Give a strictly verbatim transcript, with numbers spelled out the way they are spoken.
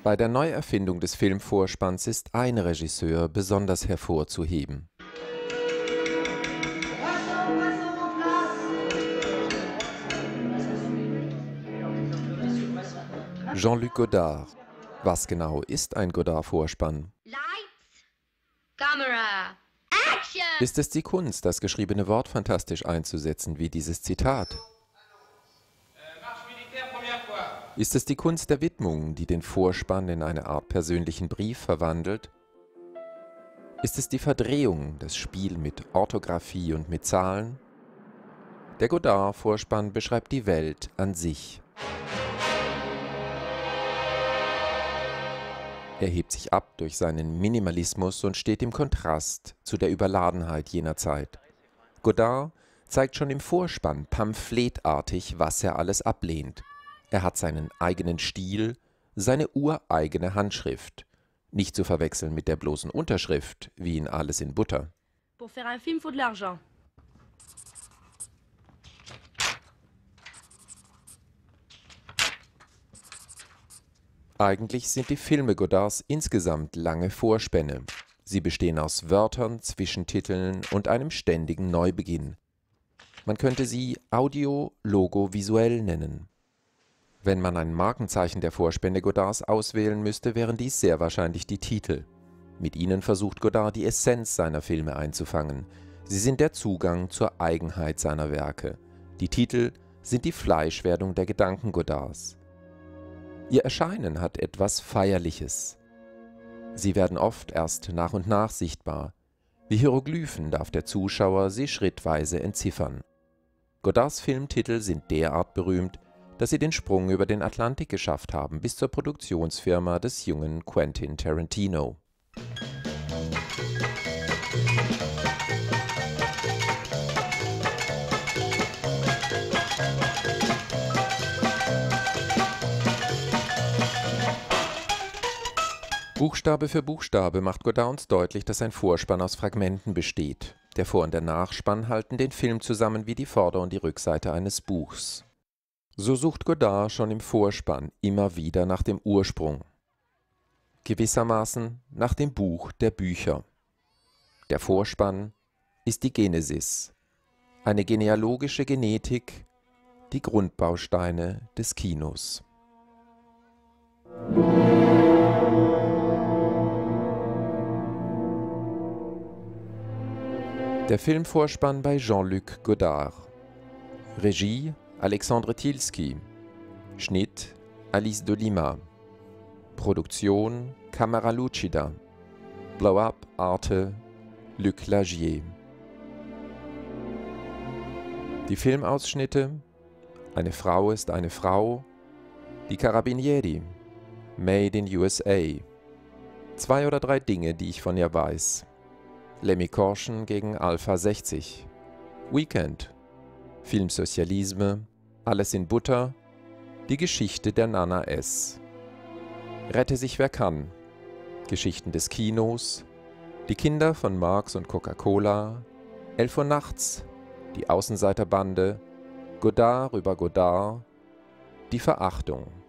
Bei der Neuerfindung des Filmvorspanns ist ein Regisseur besonders hervorzuheben. Jean-Luc Godard. Was genau ist ein Godard-Vorspann? Lights, Camera, Action! Ist es die Kunst, das geschriebene Wort fantastisch einzusetzen, wie dieses Zitat? Ist es die Kunst der Widmung, die den Vorspann in eine Art persönlichen Brief verwandelt? Ist es die Verdrehung, das Spiel mit Orthographie und mit Zahlen? Der Godard-Vorspann beschreibt die Welt an sich. Er hebt sich ab durch seinen Minimalismus und steht im Kontrast zu der Überladenheit jener Zeit. Godard zeigt schon im Vorspann pamphletartig, was er alles ablehnt. Er hat seinen eigenen Stil, seine ureigene Handschrift. Nicht zu verwechseln mit der bloßen Unterschrift, wie in Alles in Butter. Pour faire un film, faut de l'argent. Eigentlich sind die Filme Godards insgesamt lange Vorspänne. Sie bestehen aus Wörtern, Zwischentiteln und einem ständigen Neubeginn. Man könnte sie audio-logo-visuell nennen. Wenn man ein Markenzeichen der Vorspänne Godards auswählen müsste, wären dies sehr wahrscheinlich die Titel. Mit ihnen versucht Godard, die Essenz seiner Filme einzufangen. Sie sind der Zugang zur Eigenheit seiner Werke. Die Titel sind die Fleischwerdung der Gedanken Godards. Ihr Erscheinen hat etwas Feierliches. Sie werden oft erst nach und nach sichtbar. Wie Hieroglyphen darf der Zuschauer sie schrittweise entziffern. Godards Filmtitel sind derart berühmt, dass sie den Sprung über den Atlantik geschafft haben bis zur Produktionsfirma des jungen Quentin Tarantino. Buchstabe für Buchstabe macht Godard uns deutlich, dass ein Vorspann aus Fragmenten besteht. Der Vor- und der Nachspann halten den Film zusammen wie die Vorder- und die Rückseite eines Buchs. So sucht Godard schon im Vorspann immer wieder nach dem Ursprung. Gewissermaßen nach dem Buch der Bücher. Der Vorspann ist die Genesis, eine genealogische Genetik, die Grundbausteine des Kinos. Der Filmvorspann bei Jean-Luc Godard. Regie Alexandre Tilski. Schnitt Alice de Lima. Produktion Camera Lucida. Blow-up Arte Luc Lagier. Die Filmausschnitte: Eine Frau ist eine Frau. Die Carabinieri. Made in U S A. Zwei oder drei Dinge, die ich von ihr weiß. Lemmy Korschen gegen Alpha sechzig. Weekend. Filmsozialisme. Alles in Butter. Die Geschichte der Nana S. Rette sich wer kann. Geschichten des Kinos. Die Kinder von Marx und Coca-Cola. Elf Uhr nachts. Die Außenseiterbande. Godard über Godard. Die Verachtung.